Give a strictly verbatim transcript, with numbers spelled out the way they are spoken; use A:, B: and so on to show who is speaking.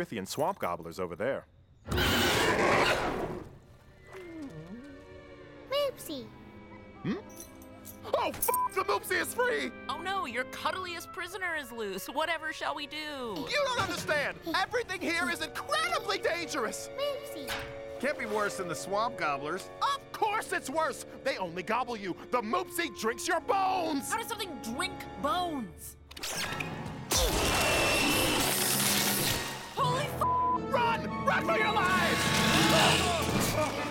A: Rithian swamp gobblers over there.
B: Moopsie.
C: Hmm? Oh, f the Moopsie is free!
D: Oh no, your cuddliest prisoner is loose. Whatever shall we do?
C: You don't understand! Everything here is incredibly dangerous!
B: Moopsie.
E: Can't be worse than the swamp gobblers.
C: Of course it's worse! They only gobble you. The Moopsie drinks your bones!
D: How does something drink bones? Holy f!
C: Run! Run for your lives!